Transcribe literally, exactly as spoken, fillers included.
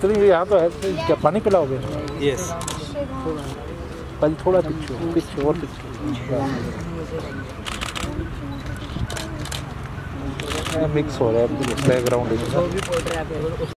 चलिए यहाँ तो है, क्या पानी पिलाओगे? यस। पहले थोड़ा पीछे पीछे और पीछे मिक्स हो रहा है बैकग्राउंड।